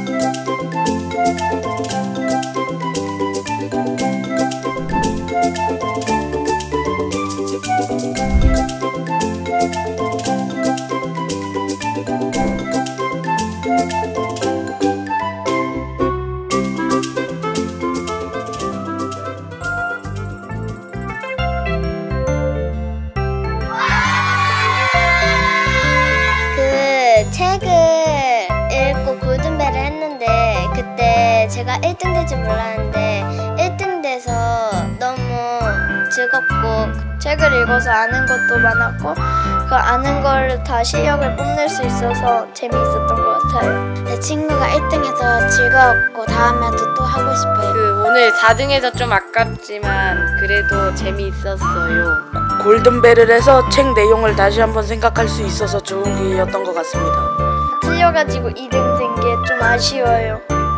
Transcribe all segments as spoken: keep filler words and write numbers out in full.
책을 읽고 골든벨을 했는데 그때 제가 일 등 될 줄 몰랐는데 일 등 돼서 너무 즐겁고 책을 읽어서 아는 것도 많았고 그 아는 걸 다 실력을 뽐낼 수 있어서 재미있었던 것 같아요. 내 친구가 일 등해서 즐거웠고 다음에도 또 하고 싶어요. 그 오늘 사 등해서 좀 아깝지만 그래도 재미있었어요. 골든벨을 해서 책 내용을 다시 한번 생각할 수 있어서 좋은 기회였던 것 같습니다. 틀려가지고 이 등 된 게 좀 아쉬워요.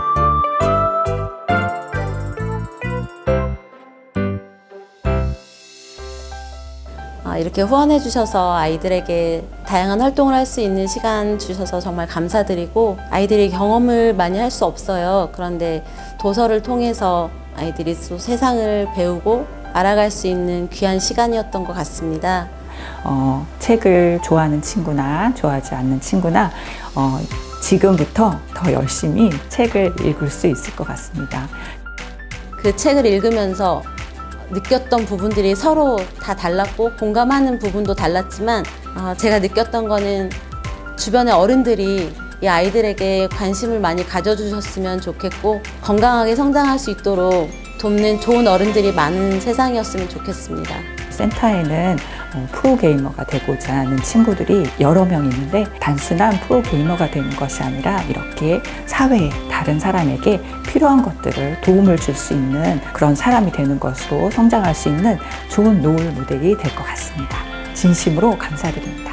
아, 이렇게 후원해 주셔서 아이들에게 다양한 활동을 할 수 있는 시간 주셔서 정말 감사드리고, 아이들이 경험을 많이 할 수 없어요. 그런데 도서를 통해서 아이들이 또 세상을 배우고 알아갈 수 있는 귀한 시간이었던 것 같습니다. 어, 책을 좋아하는 친구나 좋아하지 않는 친구나 어, 지금부터 더 열심히 책을 읽을 수 있을 것 같습니다. 그 책을 읽으면서 느꼈던 부분들이 서로 다 달랐고 공감하는 부분도 달랐지만 어, 제가 느꼈던 거는 주변의 어른들이 이 아이들에게 관심을 많이 가져주셨으면 좋겠고 건강하게 성장할 수 있도록 돕는 좋은 어른들이 많은 세상이었으면 좋겠습니다. 센터에는 프로게이머가 되고자 하는 친구들이 여러 명 있는데 단순한 프로게이머가 되는 것이 아니라 이렇게 사회에 다른 사람에게 필요한 것들을 도움을 줄 수 있는 그런 사람이 되는 것으로 성장할 수 있는 좋은 롤 모델이 될 것 같습니다. 진심으로 감사드립니다.